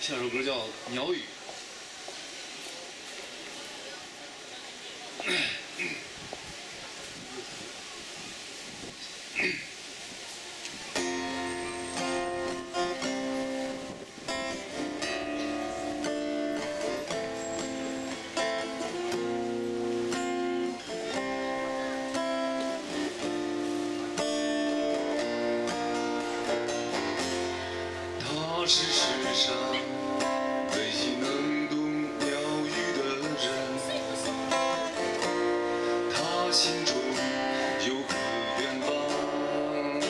这首歌叫《鸟语》。他是世上唯一能懂鸟语的人，他心中有个愿望，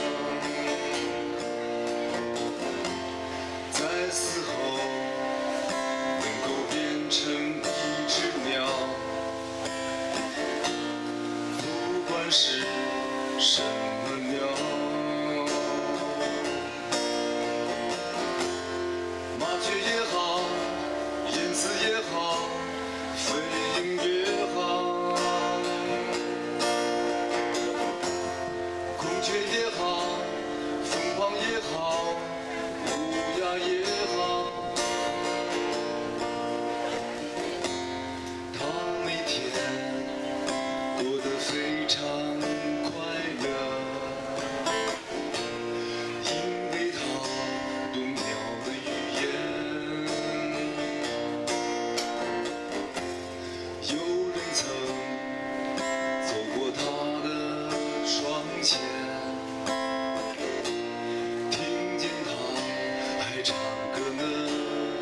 在死后能够变成一只鸟，不管是什么鸟。麻雀也好，燕子也好，飞鹰也好，孔雀也好，凤凰也好，乌鸦也好，它每天过得非常快乐。前听见他还唱歌呢，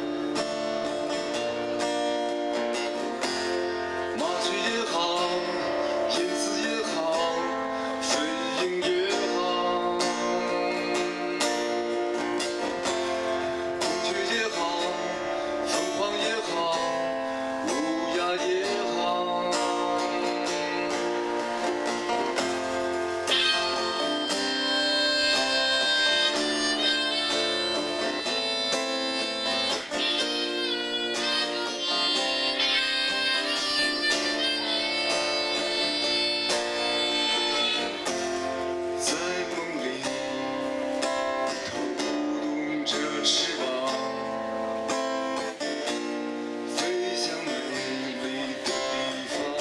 麻雀也好，燕子也好，飞鹰也好，孔雀也好，凤凰也好，乌鸦也好。翅膀飞向美丽的地方，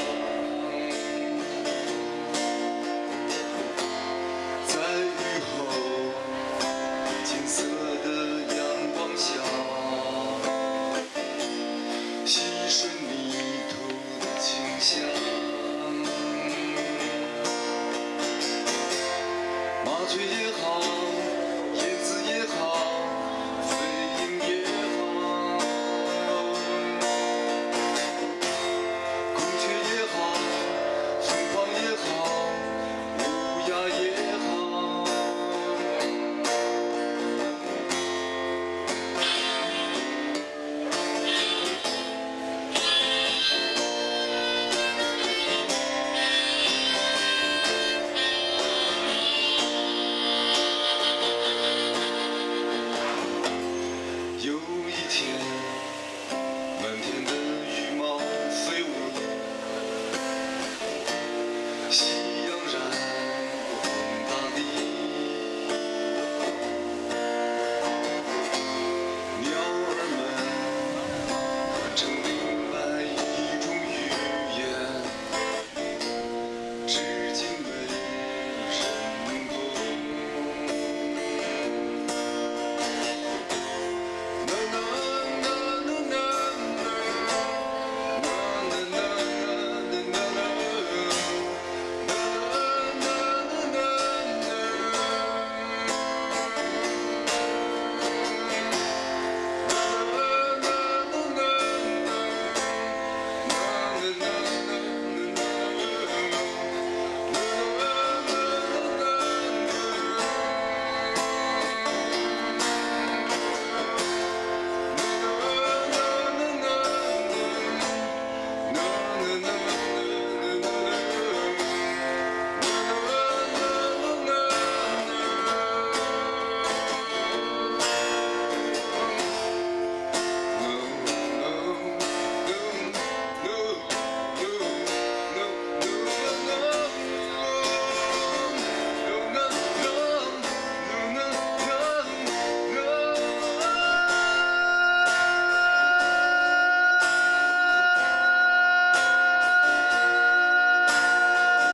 在雨后金色的阳光下，吸吮泥土的清香。麻雀也好。